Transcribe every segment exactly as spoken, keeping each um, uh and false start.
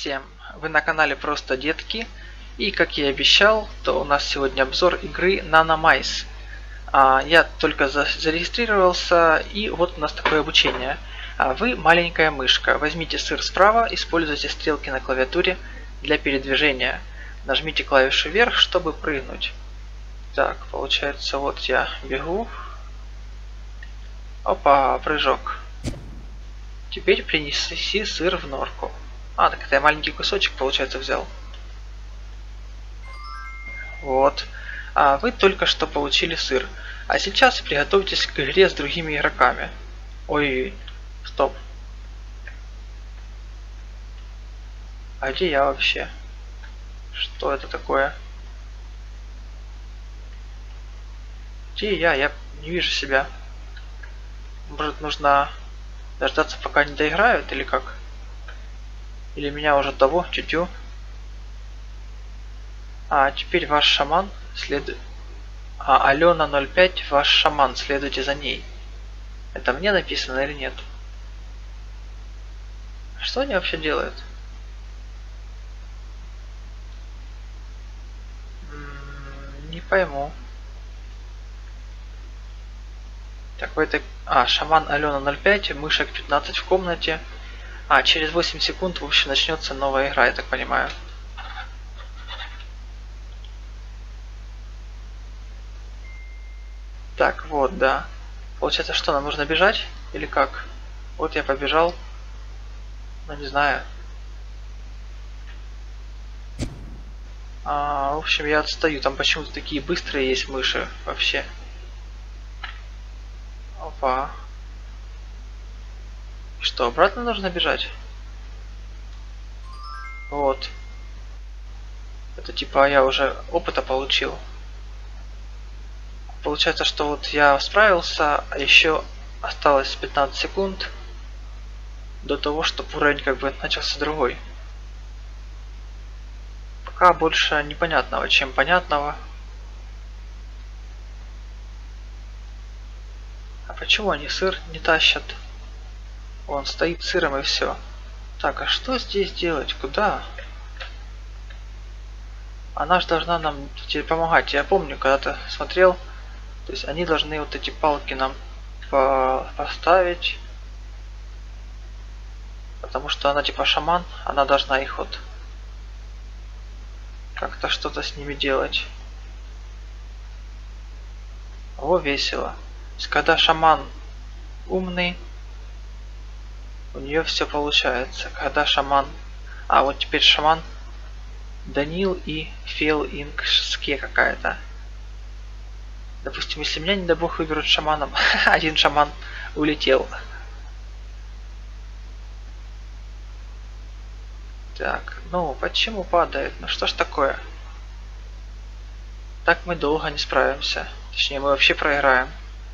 всем! Вы на канале Просто Детки, и как я и обещал, то у нас сегодня обзор игры Nanomice. А, я только за зарегистрировался, и вот у нас такое обучение. А вы маленькая мышка, возьмите сыр справа, используйте стрелки на клавиатуре для передвижения. Нажмите клавишу вверх, чтобы прыгнуть. Так, получается, вот я бегу. Опа, прыжок. Теперь принеси сыр в норку. А, так это я маленький кусочек, получается, взял. Вот. А вы только что получили сыр. А сейчас приготовьтесь к игре с другими игроками. Ой, стоп. А где я вообще? Что это такое? Где я? Я не вижу себя. Может, нужно дождаться, пока не доиграют, или как? Или меня уже того, чуть-чуть. А, теперь ваш шаман следует... А, Алена ноль пять, ваш шаман, следуйте за ней. Это мне написано или нет? Что они вообще делают? М-м, не пойму. Так, в этой... А, шаман Алена ноль пять, мышек пятнадцать в комнате. А, через восемь секунд, в общем, начнется новая игра, я так понимаю. Так, вот, да. Получается, что нам нужно бежать? Или как? Вот я побежал. Ну, не знаю. А, в общем, я отстаю. Там почему-то такие быстрые есть мыши вообще. Опа. Что, обратно нужно бежать? Вот. Это типа я уже опыта получил. Получается, что вот я справился, а еще осталось пятнадцать секунд до того, чтобы уровень как бы начался другой. Пока больше непонятного, чем понятного. А почему они сыр не тащат? Он стоит сыром и все. Так, а что здесь делать? Куда? Она же должна нам теперь помогать. Я помню, когда-то смотрел. То есть они должны вот эти палки нам по поставить. Потому что она типа шаман. Она должна их вот как-то что-то с ними делать. О, весело. То есть, когда шаман умный, у нее все получается. Когда шаман... А, вот теперь шаман Данил и Фейл Инкске какая-то. Допустим, если меня, не дай бог, выберут шаманом, один шаман улетел. Так, ну, почему падает? Ну что ж такое? Так мы долго не справимся. Точнее, мы вообще проиграем.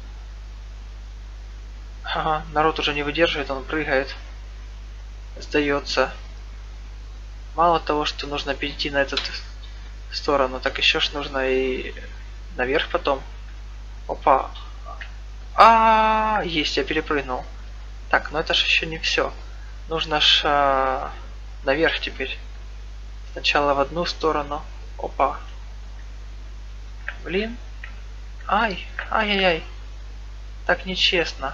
Ага, народ уже не выдерживает, он прыгает. Сдается. Мало того, что нужно перейти на эту сторону, так еще ж нужно и наверх потом. Опа. А, -а, -а есть, я перепрыгнул. Так, но это ж еще не все. Нужно ж а, наверх теперь. Сначала в одну сторону. Опа. Блин. Ай, ай-яй-яй. Так нечестно.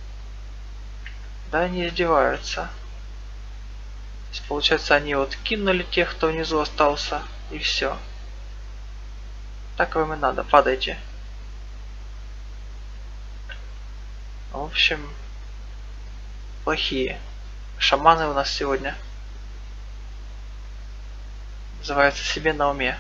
Да, они издеваются. То есть, получается, они вот кинули тех, кто внизу остался, и все. Так вам и надо, падайте. В общем, плохие шаманы у нас сегодня. Называется себе на уме.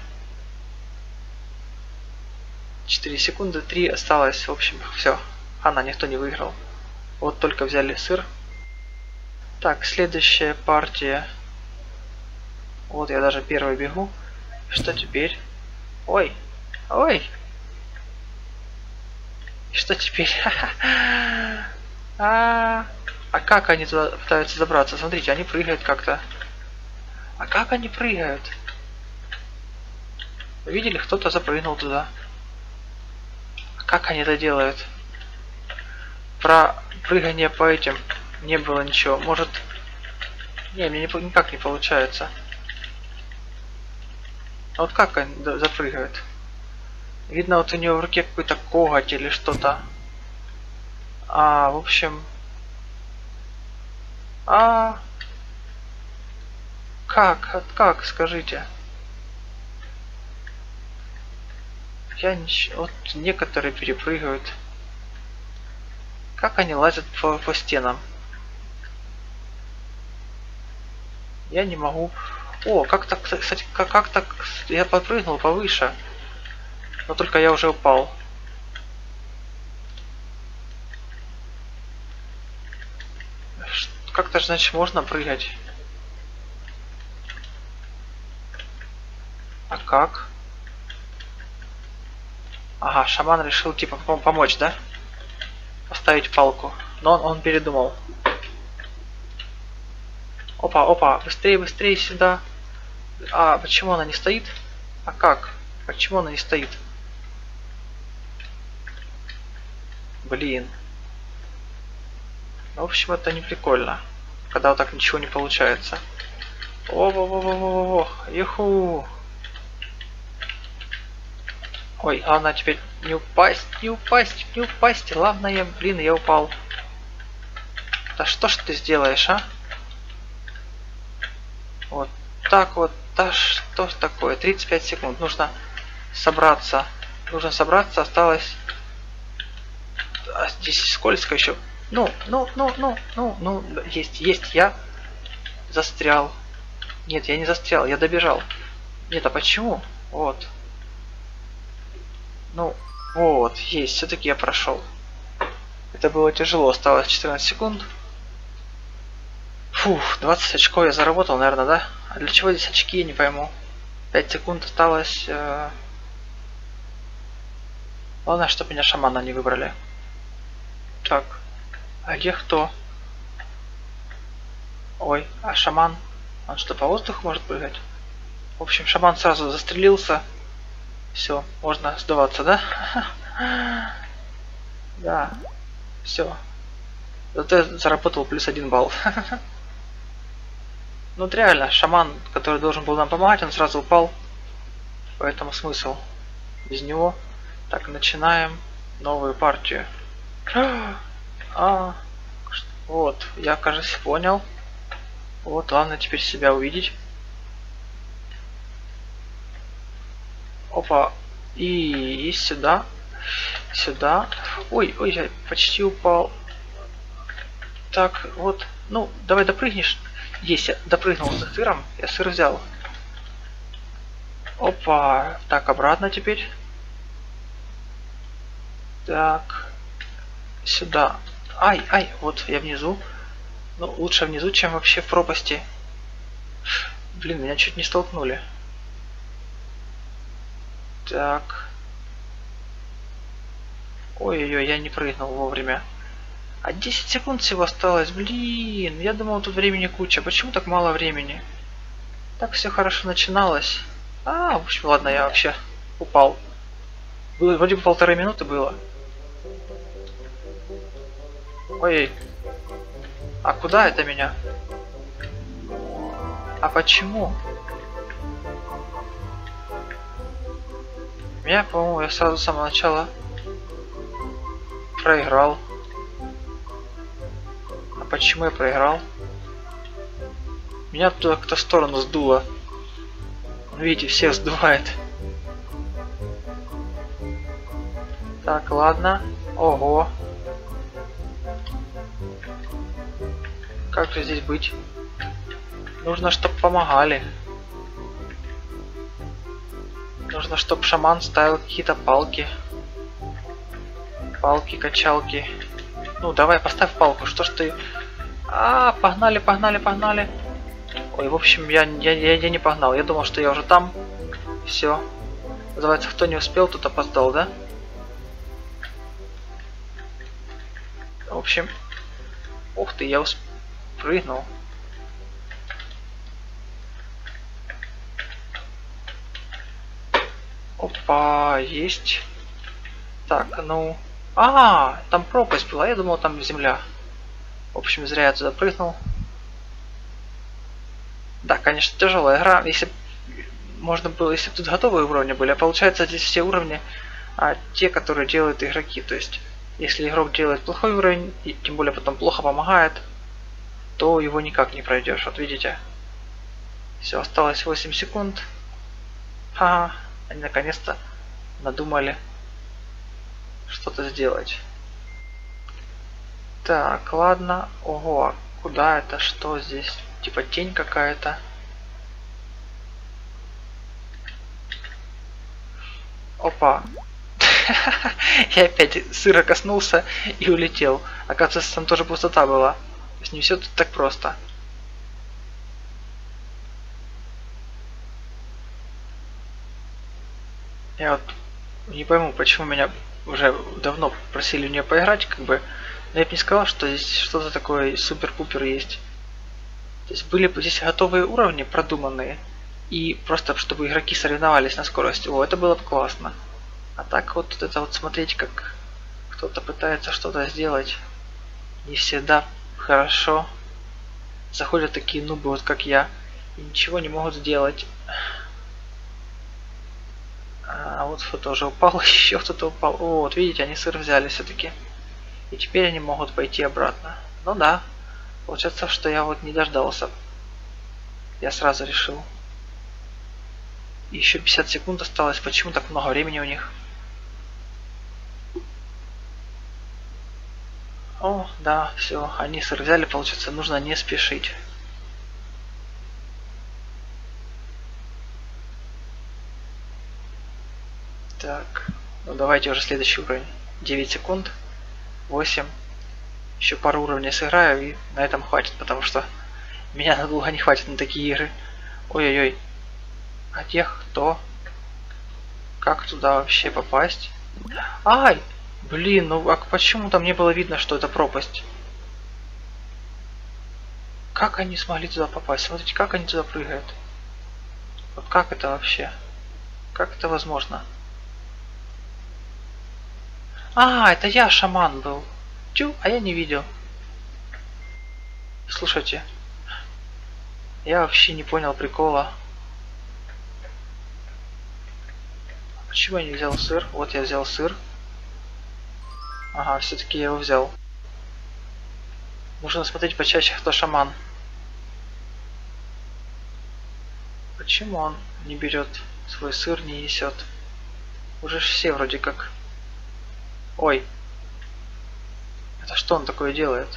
четыре секунды, три осталось. В общем, все. Хана, никто не выиграл. Вот только взяли сыр. Так, следующая партия. Вот я даже первый бегу. Что теперь? Ой, ой. Что теперь? А, а как они туда пытаются забраться? Смотрите, они прыгают как-то. А как они прыгают? Вы видели, кто-то запрыгнул туда. А как они это делают? Про прыгание по этим не было ничего. Может, Не, мне не, никак не получается. А вот как он запрыгивает? Видно, вот у него в руке какой-то коготь или что-то. А, в общем... А... Как? Как? Скажите. Я не... Вот некоторые перепрыгивают. Как они лазят по, по стенам? Я не могу. О, как так, кстати, как, как так? Я подпрыгнул повыше. Но только я уже упал. Как-то же, значит, можно прыгать. А как? Ага, шаман решил типа помочь, да? Поставить палку. Но он, он передумал. Опа, опа, быстрее, быстрее сюда. А почему она не стоит? А как? Почему она не стоит? Блин. В общем, это не прикольно. Когда вот так ничего не получается. О-во-во-во-во-во. Юху. Ой, главное теперь не упасть, не упасть, не упасть. Главное, я, блин, я упал. Да что ж ты сделаешь, а? Вот так вот. Да что ж такое? тридцать пять секунд. Нужно собраться. Нужно собраться. Осталось... А здесь скользко еще. Ну, ну, ну, ну, ну, ну. Есть, есть. Я застрял. Нет, я не застрял. Я добежал. Нет, а почему? Вот. Ну, вот. Есть. Все-таки я прошел. Это было тяжело. Осталось четырнадцать секунд. Фух, двадцать очков я заработал, наверное, да? А для чего здесь очки, я не пойму. пять секунд осталось. Э... Главное, чтобы меня шамана не выбрали. Так. А где кто? Ой, а шаман? Он что, по воздуху может прыгать? В общем, шаман сразу застрелился. Все, можно сдаваться, да? Да. Все. Зато я заработал плюс один балл. Ну вот реально, шаман, который должен был нам помогать, он сразу упал. Поэтому смысл без него. Так, начинаем новую партию. А, вот, я, кажется, понял. Вот, главное теперь себя увидеть. Опа. И, и сюда. Сюда. Ой, ой, я почти упал. Так, вот. Ну, давай допрыгнешь. Есть, я допрыгнул за сыром. Я сыр взял. Опа. Так, обратно теперь. Так. Сюда. Ай, ай, вот я внизу. Ну, лучше внизу, чем вообще в пропасти. Блин, меня чуть не столкнули. Так. Ой-ой-ой, я не прыгнул вовремя. А десять секунд всего осталось. Блин, я думал, тут времени куча. Почему так мало времени? Так все хорошо начиналось. А, в общем, ладно, я вообще упал. Было, вроде бы полторы минуты было. Ой. А куда это меня? А почему? Меня, по-моему, я сразу с самого начала проиграл. А почему я проиграл? Меня туда как-то в сторону сдуло. Видите, всех сдувает. Так, ладно. Ого. Как же здесь быть? Нужно, чтобы помогали. Нужно, чтобы шаман ставил какие-то палки. Палки-качалки. Ну, давай, поставь палку. Что ж ты... А, погнали, погнали, погнали. Ой, в общем, я, я, я, я не погнал. Я думал, что я уже там. Все. Называется, кто не успел, тот опоздал, да? В общем... Ух ты, я усп... прыгнул. Опа, есть. Так, ну... А, там пропасть была, я думал, там земля. В общем, зря я туда прыгнул. Да, конечно, тяжелая игра. Если можно было, если бы тут готовые уровни были, а получается здесь все уровни, а те, которые делают игроки. То есть, если игрок делает плохой уровень, и тем более потом плохо помогает, то его никак не пройдешь. Вот видите. Все, осталось восемь секунд. Ха, они наконец-то надумали что-то сделать. Так, ладно. Ого, а куда это? Что здесь? Типа тень какая-то. Опа. Я опять сыра коснулся и улетел. Оказывается, там тоже пустота была. То есть не все тут так просто. Я вот не пойму, почему меня уже давно просили в нее поиграть, как бы. Но я бы не сказал, что здесь что-то такое супер-пупер есть. То есть были бы здесь готовые уровни, продуманные. И просто, чтобы игроки соревновались на скорости. О, это было бы классно. А так вот это вот смотреть, как кто-то пытается что-то сделать. Не всегда хорошо. Заходят такие нубы, вот как я. И ничего не могут сделать. А вот кто-то уже упал, еще кто-то упал. О, вот видите, они сыр взяли все-таки. И теперь они могут пойти обратно. Ну да. Получается, что я вот не дождался. Я сразу решил. Еще пятьдесят секунд осталось. Почему так много времени у них? О, да, все. Они сыр взяли, получается, нужно не спешить. Так. Ну давайте уже следующий уровень. девять секунд. восемь. Еще пару уровней сыграю и на этом хватит, потому что меня надолго не хватит на такие игры. Ой-ой-ой. А тех кто? Как туда вообще попасть? Ай! Блин, ну а почему там не было видно, что это пропасть? Как они смогли туда попасть? Смотрите, как они туда прыгают. Вот как это вообще? Как это возможно? А, это я шаман был. Тю, а я не видел. Слушайте. Я вообще не понял прикола. Почему я не взял сыр? Вот я взял сыр. Ага, все-таки я его взял. Нужно смотреть почаще, кто шаман. Почему он не берет свой сыр, не несет? Уже все вроде как. Ой. Это что он такое делает?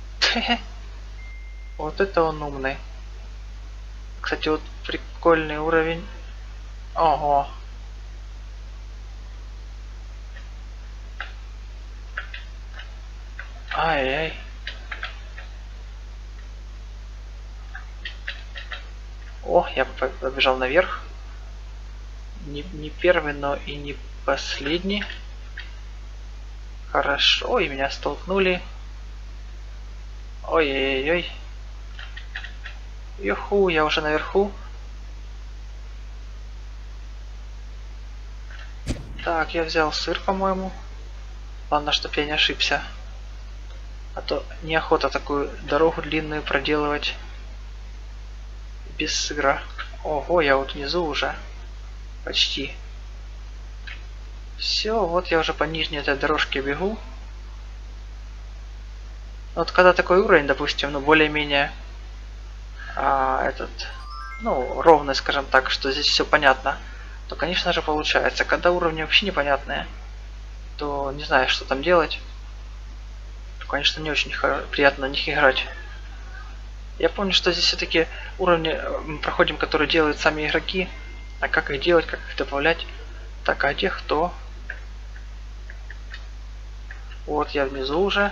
Вот это он умный. Кстати, вот прикольный уровень. Ого. Ай-яй. О, я побежал наверх. Не, не первый, но и не последний. Хорошо, и меня столкнули. Ой-ой-ой. Юху, я уже наверху. Так, я взял сыр, по-моему. Ладно, чтоб я не ошибся. А то неохота такую дорогу длинную проделывать без сыра. Ого, я вот внизу уже. Почти. Все, вот я уже по нижней этой дорожке бегу. Вот когда такой уровень, допустим, ну более-менее а, этот, ну ровный, скажем так, что здесь все понятно, то, конечно же, получается. Когда уровни вообще непонятные, то не знаю, что там делать. То, конечно, не очень приятно на них играть. Я помню, что здесь все-таки уровни мы проходим, которые делают сами игроки. А как их делать, как их добавлять? Так, а где кто? Вот я внизу уже.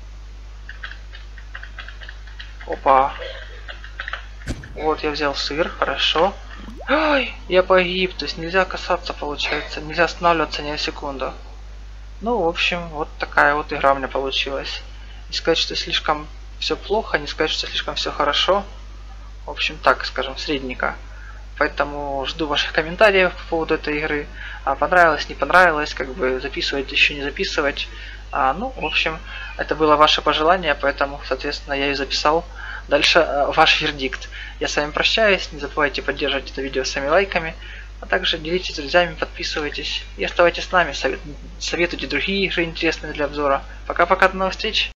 Опа. Вот я взял сыр, хорошо. Ай, я погиб, то есть нельзя касаться, получается, нельзя останавливаться ни на секунду. Ну, в общем, вот такая вот игра у меня получилась. Не сказать, что слишком все плохо, не сказать, что слишком все хорошо. В общем, так, скажем, средненько. Поэтому жду ваших комментариев по поводу этой игры. А понравилось, не понравилось, как бы записывать, еще не записывать. А, ну, в общем, это было ваше пожелание, поэтому, соответственно, я ее записал. Дальше э, ваш вердикт. Я с вами прощаюсь, не забывайте поддерживать это видео своими лайками, а также делитесь с друзьями, подписывайтесь и оставайтесь с нами, совет, советуйте другие игры интересные для обзора. Пока-пока, до новых встреч!